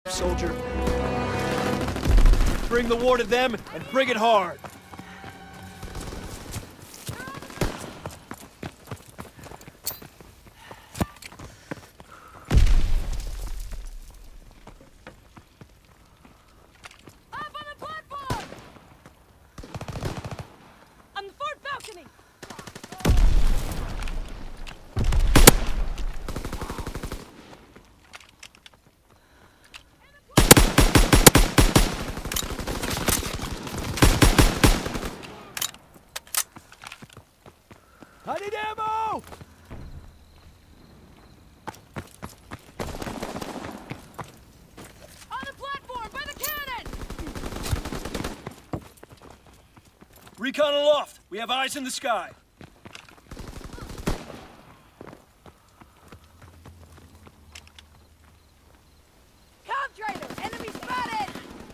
soldier. Bring the war to them, and bring it hard. I need ammo! On the platform, by the cannon! Recon aloft. We have eyes in the sky. Comm trailer! Enemy spotted!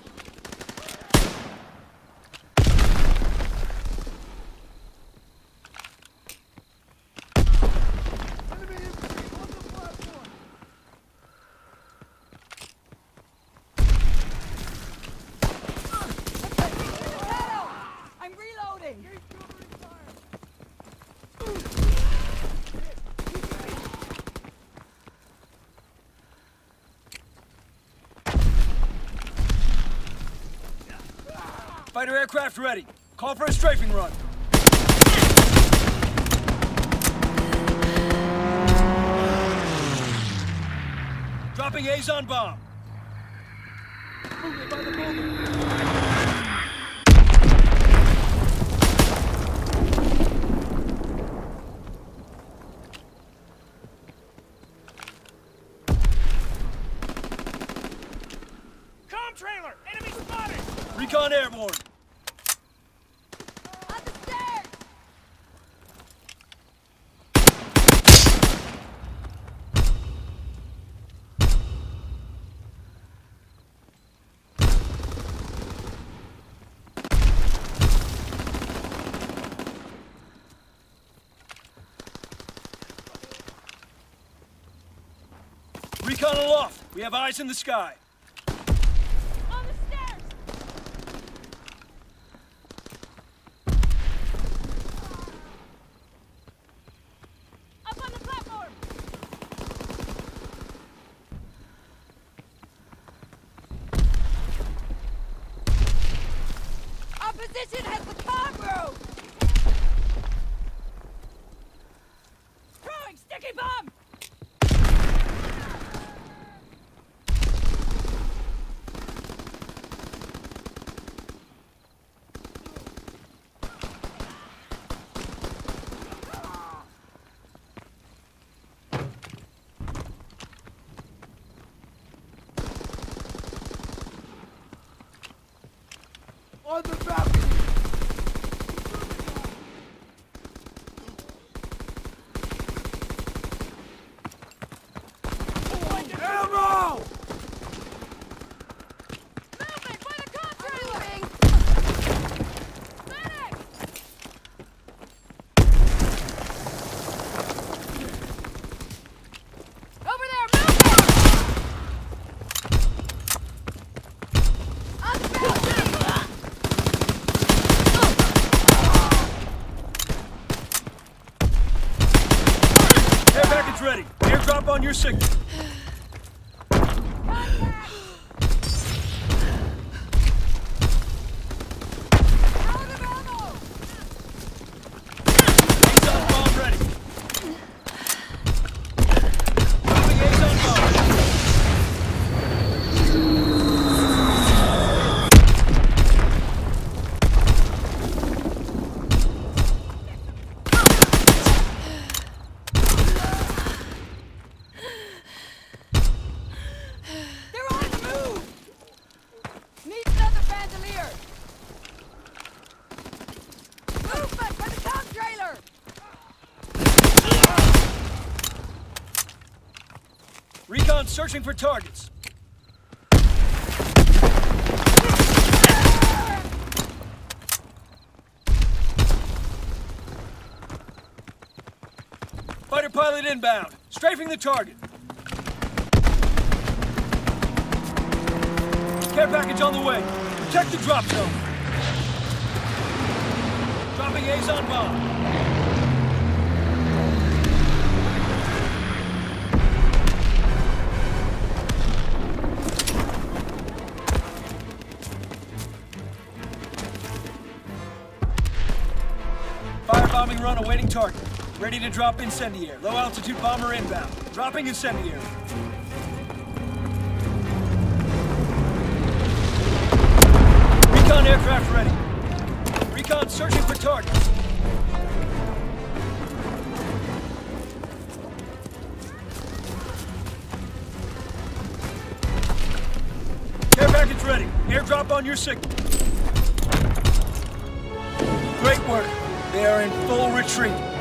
I'm reloading! Fighter aircraft ready. Call for a strafing run. Dropping Azon bomb. Movement by the moment. Trailer! Enemy spotted! Recon airborne. On the stairs! Recon aloft. We have eyes in the sky. On the stairs! Up on the platform! Opposition has the comm room! Throwing sticky bomb! On the balcony! Ammo! Movement by the contrail! Medic! Over there, movement! On the balcony! Air package ready. Airdrop on your signal. Contact! Out of ammo! Azon bomb ready. Dropping Azon bomb. They're on the move! Need another bandolier! Movement by the comm trailer! Recon searching for targets. Fighter pilot inbound. Strafing the target. Care package on the way. Protect the drop zone. Dropping Azon bomb. Firebombing run awaiting target. Ready to drop incendiary. Low altitude bomber inbound. Dropping incendiary. Recon aircraft ready. Recon searching for targets. Care package ready. Airdrop on your signal. Great work. They are in full retreat.